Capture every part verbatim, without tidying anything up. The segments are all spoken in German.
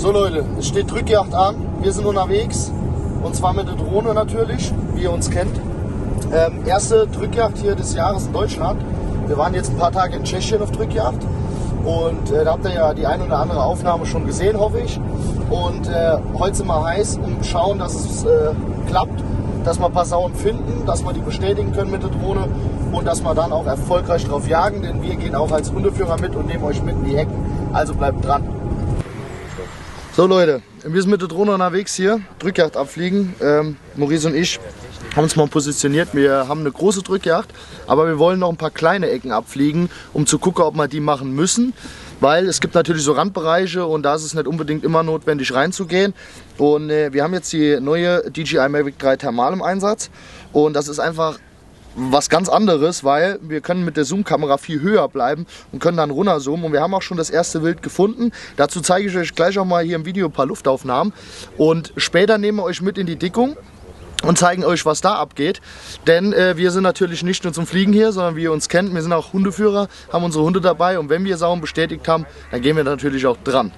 So Leute, es steht Drückjagd an. Wir sind unterwegs und zwar mit der Drohne natürlich, wie ihr uns kennt. Ähm, erste Drückjagd hier des Jahres in Deutschland. Wir waren jetzt ein paar Tage in Tschechien auf Drückjagd und äh, da habt ihr ja die ein oder andere Aufnahme schon gesehen, hoffe ich. Und äh, heute sind wir heiß und schauen, dass es äh, klappt, dass wir ein paar Sauen finden, dass wir die bestätigen können mit der Drohne und dass wir dann auch erfolgreich drauf jagen, denn wir gehen auch als Hundeführer mit und nehmen euch mit in die Hecken. Also bleibt dran. So Leute, wir sind mit der Drohne unterwegs hier, Drückjagd abfliegen. Ähm, Maurice und ich haben uns mal positioniert. Wir haben eine große Drückjagd, aber wir wollen noch ein paar kleine Ecken abfliegen, um zu gucken, ob wir die machen müssen. Weil es gibt natürlich so Randbereiche und da ist es nicht unbedingt immer notwendig reinzugehen. Und äh, wir haben jetzt die neue D J I Mavic drei Thermal im Einsatz und das ist einfach was ganz anderes, weil wir können mit der Zoom-Kamera viel höher bleiben und können dann runterzoomen und wir haben auch schon das erste Wild gefunden. Dazu zeige ich euch gleich auch mal hier im Video ein paar Luftaufnahmen und später nehmen wir euch mit in die Dickung und zeigen euch, was da abgeht. Denn äh, wir sind natürlich nicht nur zum Fliegen hier, sondern wie ihr uns kennt, wir sind auch Hundeführer, haben unsere Hunde dabei und wenn wir Sauen bestätigt haben, dann gehen wir natürlich auch dran.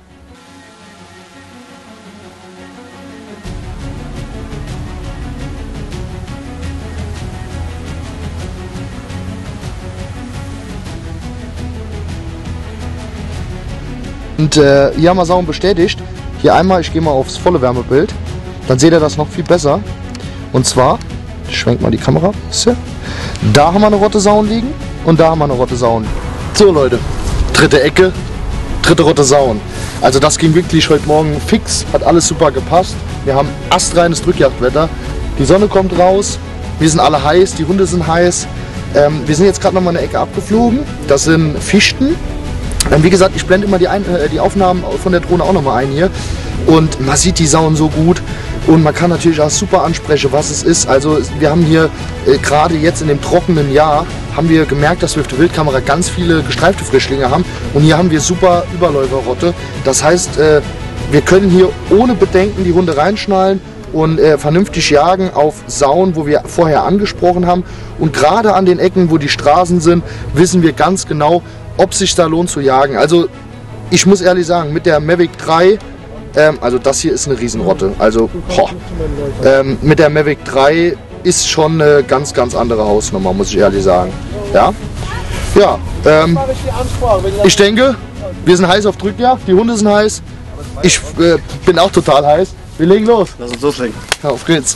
Und äh, hier haben wir Sauen bestätigt. Hier einmal, ich gehe mal aufs volle Wärmebild, dann seht ihr das noch viel besser. Und zwar, ich schwenke mal die Kamera, da haben wir eine Rotte Sauen liegen und da haben wir eine Rotte Sauen. So Leute, dritte Ecke, dritte Rotte Sauen. Also das ging wirklich heute Morgen fix, hat alles super gepasst. Wir haben astreines Drückjagdwetter, die Sonne kommt raus, wir sind alle heiß, die Hunde sind heiß. Ähm, wir sind jetzt gerade noch mal eine Ecke abgeflogen, das sind Fichten. Ähm, wie gesagt, ich blende immer die, ein äh, die Aufnahmen von der Drohne auch noch mal ein hier. Und man sieht die Sauen so gut und man kann natürlich auch super ansprechen, was es ist. Also wir haben hier äh, gerade jetzt in dem trockenen Jahr, haben wir gemerkt, dass wir auf der Wildkamera ganz viele gestreifte Frischlinge haben. Und hier haben wir super Überläuferrotte. Das heißt, äh, wir können hier ohne Bedenken die Hunde reinschnallen und äh, vernünftig jagen auf Sauen, wo wir vorher angesprochen haben. Und gerade an den Ecken, wo die Straßen sind, wissen wir ganz genau, ob es sich da lohnt zu jagen. Also ich muss ehrlich sagen, mit der Mavic drei, ähm, also das hier ist eine Riesenrotte, also boah, ähm, mit der Mavic drei ist schon eine ganz, ganz andere Hausnummer, muss ich ehrlich sagen. Ja, ja ähm, ich denke, wir sind heiß auf Drückjagd, die Hunde sind heiß, ich äh, bin auch total heiß. Wir legen los. Lass uns loslegen. Ja, auf geht's.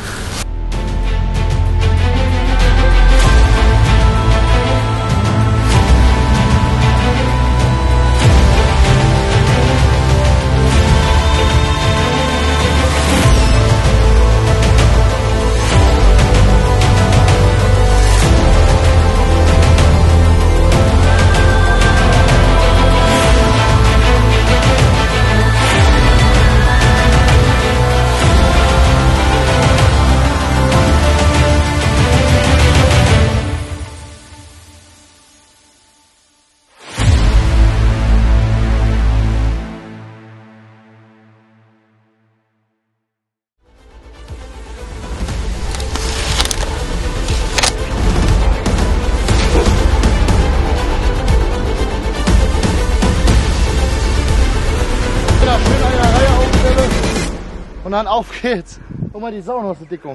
Und dann auf geht's. Guck mal, die Sauen aus der Dickung.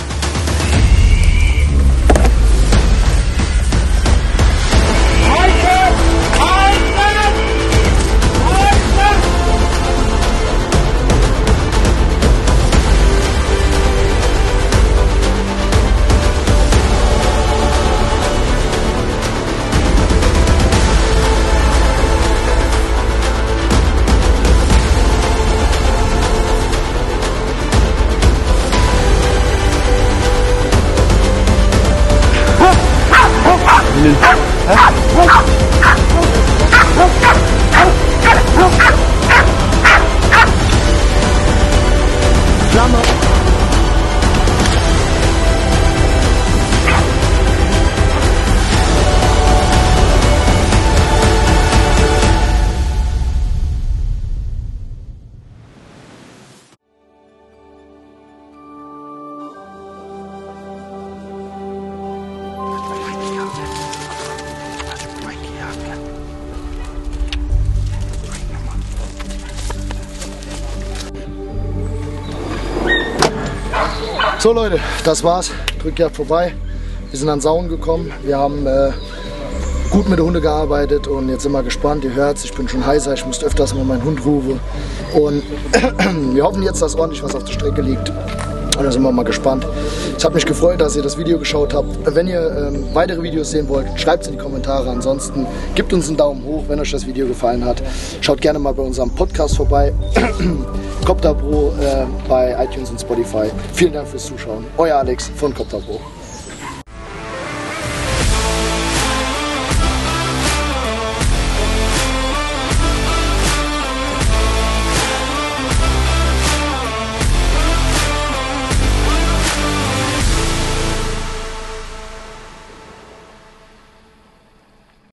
Flamme. So Leute, das war's. Drückjagd vorbei. Wir sind an Sauen gekommen. Wir haben äh, gut mit den Hunden gearbeitet und jetzt sind wir gespannt. Ihr hört's, ich bin schon heißer. Ich muss öfters mal meinen Hund rufen. Und wir hoffen jetzt, dass ordentlich was auf der Strecke liegt. Und da sind wir mal gespannt. Es hat mich gefreut, dass ihr das Video geschaut habt. Wenn ihr ähm, weitere Videos sehen wollt, schreibt es in die Kommentare. Ansonsten gebt uns einen Daumen hoch, wenn euch das Video gefallen hat. Schaut gerne mal bei unserem Podcast vorbei. Copter Pro äh, bei iTunes und Spotify. Vielen Dank fürs Zuschauen. Euer Alex von Copter Pro.